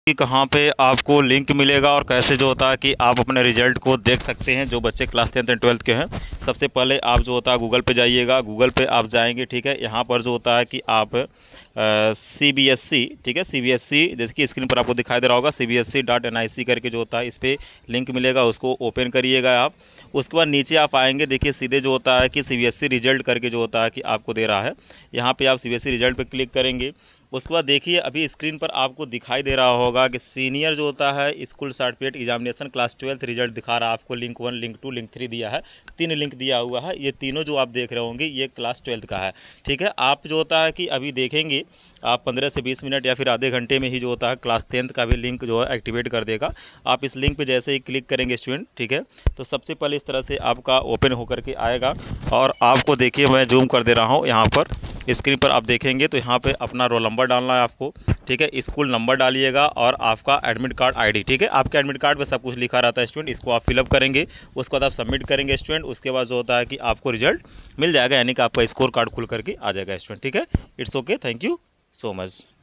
कि कहाँ पे आपको लिंक मिलेगा और कैसे जो होता है कि आप अपने रिजल्ट को देख सकते हैं जो बच्चे क्लास 10th एंड 12th के हैं। सबसे पहले आप जो होता है गूगल पे जाइएगा, गूगल पे आप जाएंगे, ठीक है। यहाँ पर जो होता है कि आप CBSE, ठीक है, CBSE जैसे कि स्क्रीन पर आपको दिखाई दे रहा होगा, CBSE.NIC करके जो होता है इस पर लिंक मिलेगा, उसको ओपन करिएगा आप। उसके बाद नीचे आप आएंगे, देखिए सीधे जो होता है कि CBSE रिजल्ट करके जो होता है कि आपको दे रहा है। यहाँ पे आप CBSE रिजल्ट पे क्लिक करेंगे। उसके बाद देखिए अभी स्क्रीन पर आपको दिखाई दे रहा होगा कि सीनियर जो होता है school certificate examination class 12th result दिखा रहा है आपको। लिंक 1, लिंक 2, लिंक 3 दिया है, 3 लिंक दिया हुआ है। ये तीनों जो आप देख रहे होंगे ये क्लास 12th का है, ठीक है। आप जो होता है कि अभी देखेंगे आप 15 से 20 मिनट या फिर आधे घंटे में ही जो होता है क्लास 10th का भी लिंक जो है एक्टिवेट कर देगा। आप इस लिंक पे जैसे ही क्लिक करेंगे स्टूडेंट, ठीक है, तो सबसे पहले इस तरह से आपका ओपन होकर के आएगा। और आपको देखिए मैं जूम कर दे रहा हूँ, यहाँ पर स्क्रीन पर आप देखेंगे तो यहाँ पे अपना रोल नंबर डालना है आपको, ठीक है। स्कूल नंबर डालिएगा और आपका एडमिट कार्ड ID, ठीक है। आपके एडमिट कार्ड पे सब कुछ लिखा रहता है स्टूडेंट, इसको आप फिलअप करेंगे। उसके बाद आप सबमिट करेंगे स्टूडेंट। उसके बाद जो होता है कि आपको रिजल्ट मिल जाएगा, यानी कि आपका स्कोर कार्ड खुल करके आ जाएगा स्टूडेंट, ठीक है। It's okay, thank you so much.